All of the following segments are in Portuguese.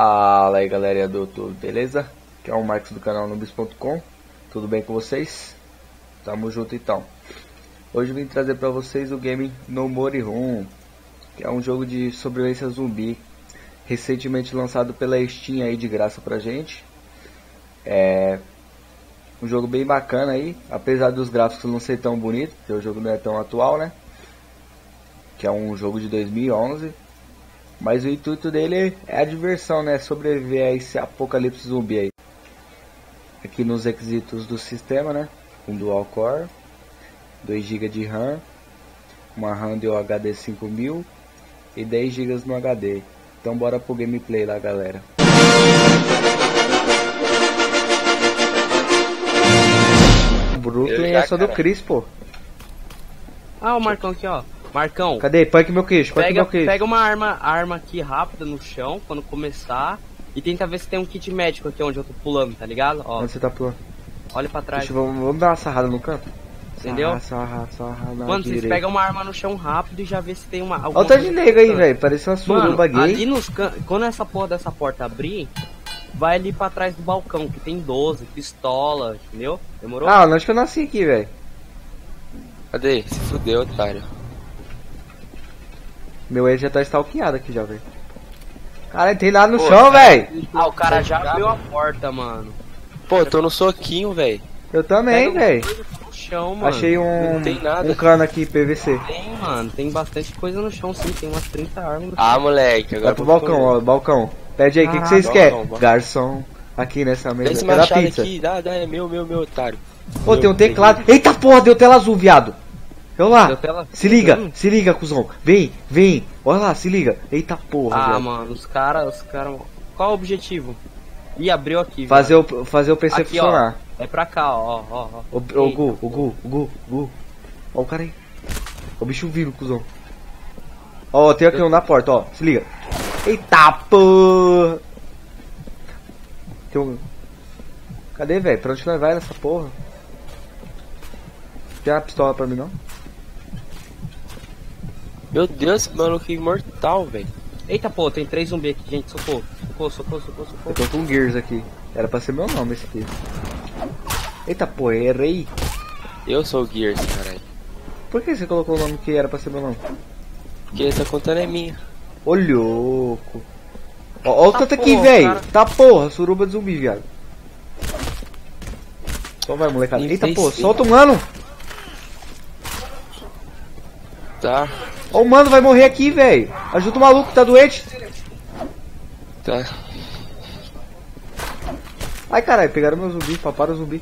Fala aí galera do YouTube, beleza? Aqui é o Marcos do canal Noobs.com. Tudo bem com vocês? Tamo junto então. Hoje eu vim trazer pra vocês o game No More Home, que é um jogo de sobrevivência zumbi, recentemente lançado pela Steam aí de graça pra gente. É um jogo bem bacana aí, apesar dos gráficos não ser tão bonitos, porque o jogo não é tão atual, né? Que é um jogo de 2011. Mas o intuito dele é a diversão, né? Sobreviver a esse apocalipse zumbi aí. Aqui nos requisitos do sistema, né? Um dual core, 2 GB de RAM, uma RAM de HD 5000 e 10 GB no HD. Então bora pro gameplay lá, galera. Brooklyn é só do Chris, pô. Ah, o Marcão aqui, ó. Marcão, cadê? Punk meu queixo, pega uma arma aqui rápida no chão quando começar e tenta ver se tem um kit médico aqui onde eu tô pulando, tá ligado? Ó. Onde você tá pulando? Olha pra trás. Vamos dar uma sarrada no canto? Entendeu? Sarrada mano, vocês pegam uma arma no chão rápido e já vê se tem uma... Olha o tanto de nego aí, velho. Parece uma suruba gay. Ali nos quando essa porra dessa porta abrir, vai ali pra trás do balcão, que tem 12, pistola, entendeu? Demorou? Ah, onde que eu nasci aqui, velho? Cadê? Se fudeu, otário. Meu ex já tá stalkeado aqui já, velho. Cara, tem lá no chão, velho. Ah, o cara já abriu a porta, mano. Pô, eu tô no soquinho, velho. Eu também, velho. Achei Não tem nada. um cano aqui, PVC. Tem, mano. Tem bastante coisa no chão, sim. Tem umas 30 armas. Ah, moleque. Agora vai pro balcão, ó. Balcão. Pede aí, o que vocês querem? Garçom. Aqui nessa mesa. Esse machado aqui, dá, é meu, otário. Ô, tem um teclado. Eita porra, deu tela azul, viado. Eu lá, se liga, cuzão. Vem, olha lá, se liga. Eita porra, ah, velho. mano, os caras. Qual o objetivo? Ih, abriu aqui, fazer o PC aqui, funcionar. Ó, é pra cá, ó. O Gu. Ó o cara aí. Ó o bicho vindo, cuzão. Ó, tem aqui um na porta, ó. Se liga. Eita porra. Tem um... Cadê, velho? Pra onde nós vai nessa porra? Tem uma pistola pra mim, não? Meu Deus, maluco imortal, velho. Eita, pô, tem 3 zumbis aqui, gente. Socorro. Eu tô com Gears aqui. Era pra ser meu nome esse aqui. Eita, pô, errei. Eu sou o Gears, caralho. Por que você colocou o nome que era pra ser meu nome? Porque essa conta não é minha. Ô, louco. Ó o tanto aqui, velho. Tá porra, suruba de zumbi, viado. Só vai, molecada. Eita, pô, solta o mano. Tá. Ó, o mano vai morrer aqui, velho. Ajuda o maluco, tá doente. Tá. Ai, caralho, pegaram meu zumbi, paparam o zumbi.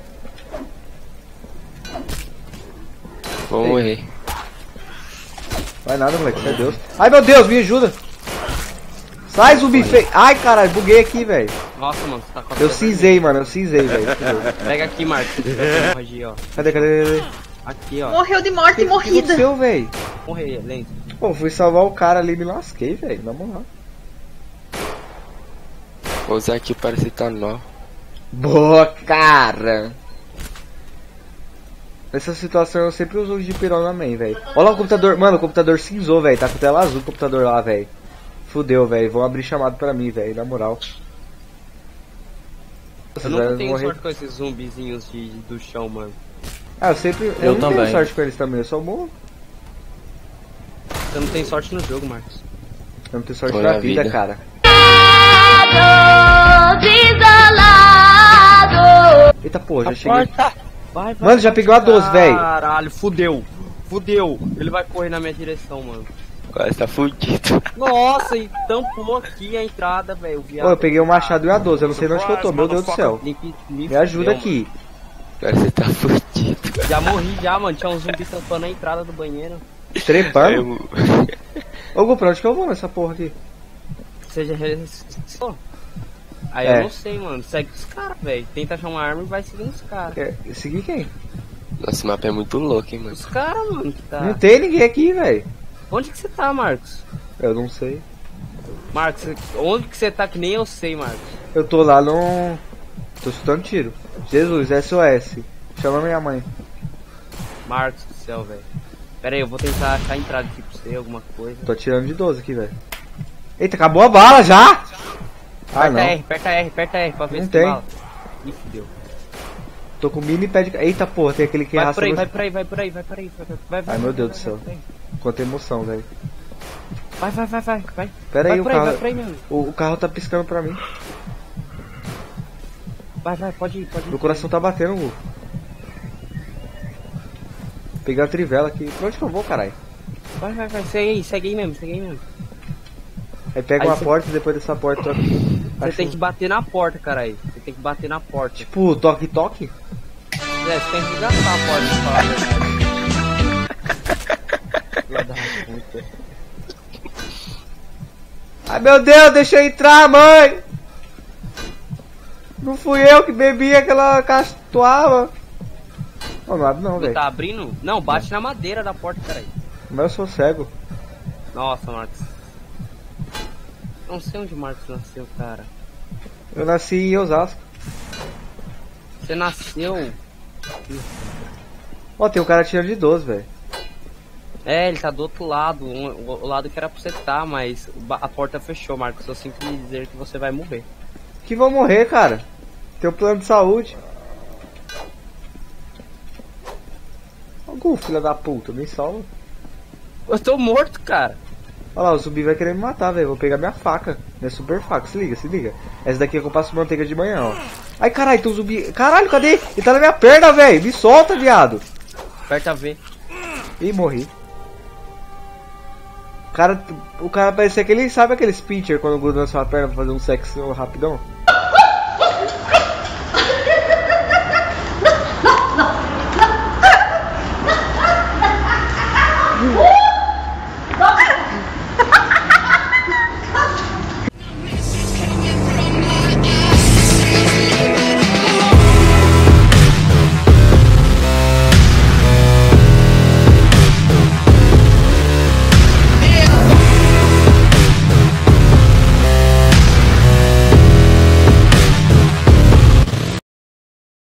Vou morrer. Vai nada, moleque, você é Deus. Ai, meu Deus, me ajuda. Sai, zumbi feio. Ai, caralho, buguei aqui, velho. Nossa, mano, você tá com a eu cinzei, mano, velho. Pega aqui, Marcos. Ó. Cadê? Aqui, ó. Morreu de morte morrida. O que aconteceu, velho? Morreu, lento. Pô, fui salvar o cara ali e me lasquei, velho. Vamos lá. Vou usar aqui para citar nó. Boa, cara. Nessa situação eu sempre uso o de pirona main, velho. Olha lá o computador. Mano, o computador cinzou, velho. Tá com tela azul o computador lá, velho. Fudeu, velho. Vão abrir chamado pra mim, velho. Na moral. Eu nunca tenho sorte com esses zumbizinhos do chão, mano. Ah, eu não tenho sorte com eles também, eu só morro. Você não tem sorte no jogo, Marcos. Eu não tenho sorte na vida, cara. Eita porra, já cheguei. Vai, mano, já peguei a 12, velho. Caralho, fudeu. Ele vai correr na minha direção, mano. Agora tá fudido. Nossa, e tampou aqui a entrada, velho. Pô, eu peguei o machado e a 12, eu não sei onde que eu tô, meu Deus do céu. Me ajuda aqui. Agora você tá fudido. Já morri já, mano. Tinha um zumbi tampando a entrada do banheiro. Trepando? Ô, Gu, pra onde que eu vou nessa porra aqui? Seja ressuscitou. Aí eu não sei, mano. Segue os caras, velho. Tenta achar uma arma e vai seguindo os caras. Seguir quem? Nossa, mapa é muito louco, hein, mano. Os caras, mano, que tá... Não tem ninguém aqui, velho. Onde que você tá, Marcos? Eu não sei. Marcos, onde que você tá que nem eu sei, Marcos? Eu tô lá no... Tô chutando tiro. Jesus, SOS. Chama minha mãe. Marcos do céu, velho. Pera aí, eu vou tentar achar a entrada aqui pra você, alguma coisa. Tô atirando de 12 aqui, velho. Eita, acabou a bala já! Ah, não. Aperta R pra ver Não se tem. bala. Ih, fudeu. Tô com mini pé de... Eita porra, tem aquele que Vai arrasta por aí, no- vai por aí, vai por aí, vai por aí. Vai, Ai, meu Deus do céu. Quanta emoção, velho. Vai. Pera aí, Vai o por aí, vai carro... por aí mesmo. O carro tá piscando pra mim. Vai, pode ir. Meu coração tá batendo, Gu. Pegar a trivela aqui. Pra onde que eu vou, caralho? Vai, segue aí mesmo. Aí pega Aí uma você- porta e depois dessa porta toca. Você tem que bater na porta, caralho. Você tem que bater na porta. Tipo, toque-toque? É, você tem que gastar a porta pra falar a verdade. Filha da puta. Ai meu Deus, deixa eu entrar, mãe! Não fui eu que bebi aquela castuava. Não, nada não, Não velho. tá abrindo? Não, bate na madeira da porta, caralho. Mas eu sou cego. Nossa, Marcos. Não sei onde o Marcos nasceu, cara. Eu nasci em Osasco. Você nasceu... Ó, tem um cara tirando de 12, velho. É, ele tá do outro lado, o lado que era pra você estar, mas a porta fechou, Marcos. Eu sinto lhe dizer que você vai morrer. Que vão morrer, cara. Tem um plano de saúde. Algum filho da puta, me salva. Eu tô morto, cara. Olha lá, o zumbi vai querer me matar, velho. Vou pegar minha faca. Minha super faca, se liga. Essa daqui é que eu passo manteiga de manhã, ó. Ai, caralho, tem um zumbi. Caralho, cadê? Ele tá na minha perna, velho. Me solta, viado. Aperta V. Ih, morri. O cara parecia que ele sabe aqueles pincher quando gruda na sua perna pra fazer um sexo rapidão.